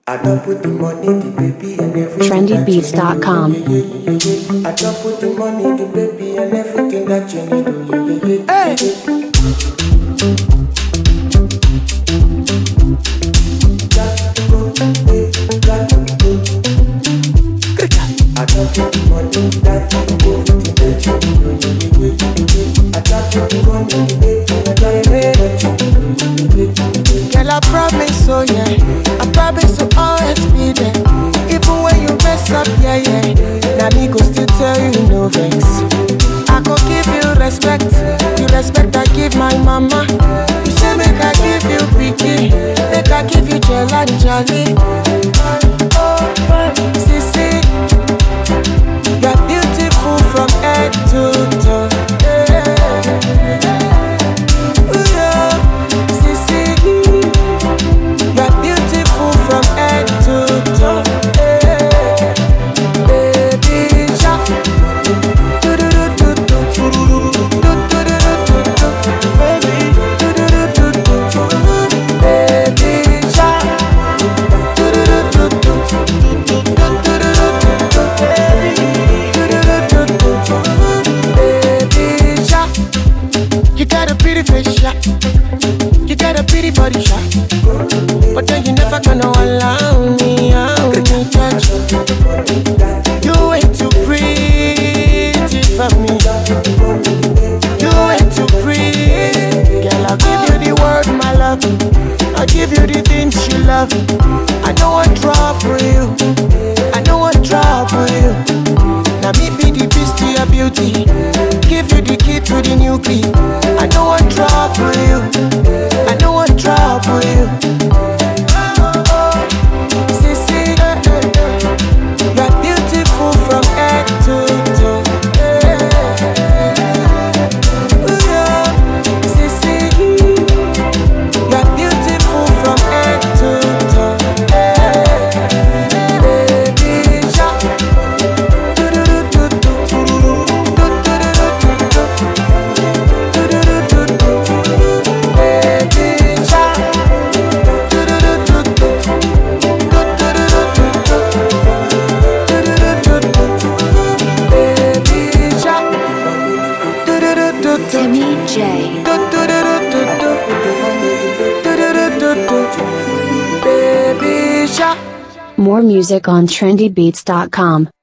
I don't put the money, the baby, and everything. Trendybeats.com. I don't put the money, the baby, and everything that you need. Hey. I don't put the money, that everything that you need. I don't put the money, the baby, and Girl, I promise, oh yeah, I promise to always be there. Even when you mess up, yeah, yeah. Now me go still tell you no vex. I go give you respect, you respect I give my mama. You say make I give you picky, make I give you jelly jolly. Oh, sissy, you're beautiful from head to toe. You got a pretty body shot, but then you never gonna allow me out to touch. You way too pretty for me. You way too pretty. Girl, I'll give you the word, my love. I'll give you the things you love. I know what trouble you. I know what trouble you. Now me be the beast to your beauty. Give you the key to the new key. I know what trouble you. I know what trouble you. Sissy, you're beautiful from head to toe. Sissy, you're beautiful from head to toe. Baby, shark. Timmy J. Baby shark. More music on trendybeats.com.